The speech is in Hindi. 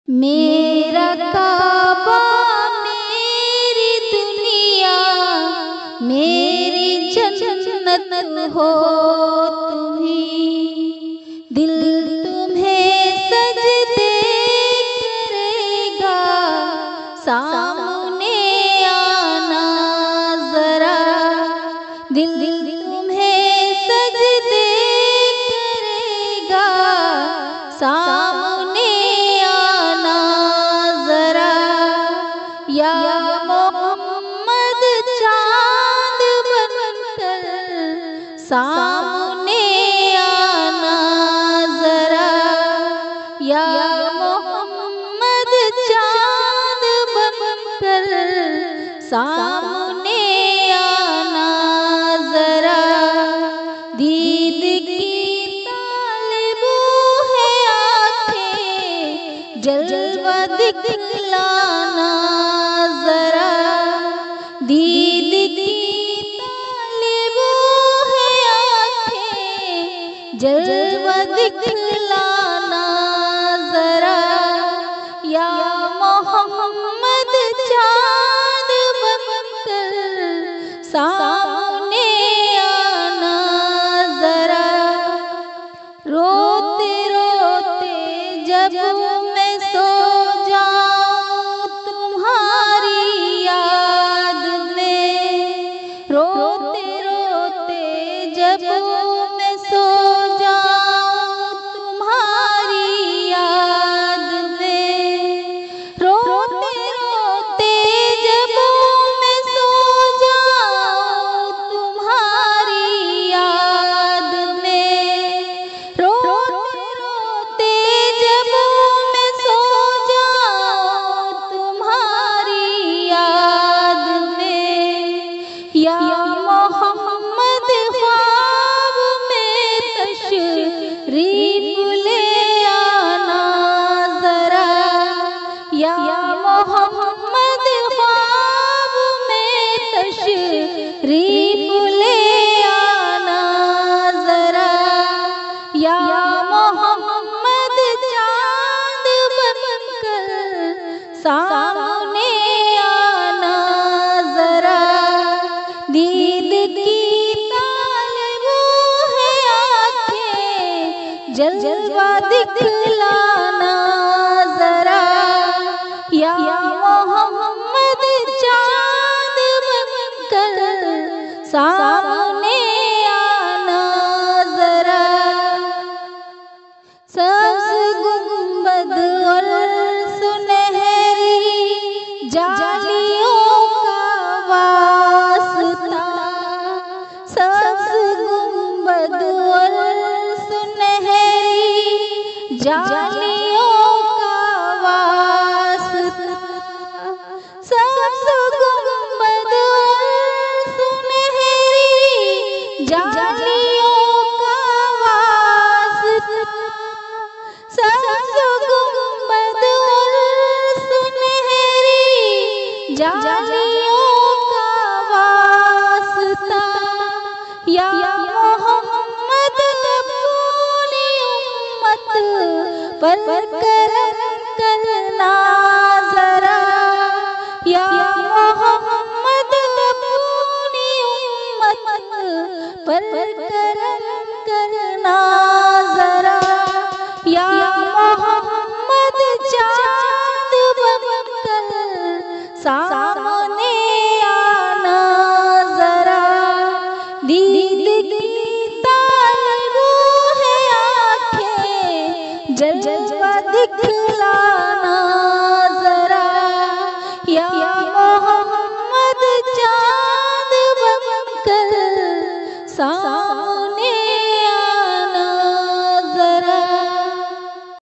मेरा काबा मेरी दुनिया मेरी जन्नत हो तुम्ही, दिल तुम्हें सजदे करेगा, सामने आना जरा। दिल तुम्हें सजदे करेगा, सामने आना जरा। या मोहम्मद चांद बनकर सामने आना जरा। या मोहम्मद चांद बनकर सामने आना जरा। दीद की तालिब है आंखें, जलवा दिखलाना जरा। दीद की तालिब है आंखें, जलवा दिखलाना जरा। या मोहम्मद चांद बनकर सामने आना जरा। रोते रोते जब मैं सो जाऊं तुम्हारी याद में, रोते रोते जब मैं सो जाऊं तुम्हारी याद में, रोते रोते जब मैं सो जाऊं तुम्हारी याद में, रोते रोते जब मैं सो जाऊं तुम्हारी याद में। या मोहम्मद ख्वाब में तशरीफ ले आना जरा। या मोहम्मद ख्वाब में तशरीफ ले आना जरा। या मोहम्मद चांद बनकर सामने आना जरा। दीद की तालिब है आंखें, जलवा दिखलाना जरा। या मोहम्मद चांद बनकर सामने आना जरा। सब्ज़ गुंबद और सुनहरी जालियों का वास्ता, सब्ज़ गुंबद और सुनहरी जालियों का वास्ता, सब्ज़ गुंबद और सुनहरी जालियों का वास्ता, सब्ज़ गुंबद और सुनहरी जालियों का वास्ता। या मोहम्मद अपनी उम्मत पर करम करना जरा। या मोहम्मद अपनी उम्मत पर करम करना जरा। या मोहम्मद चांद बनकर सामने आना जरा। दीद की तालिब है आंखें, जलवा दिखलाना जरा। या मोहम्मद चांद बनकर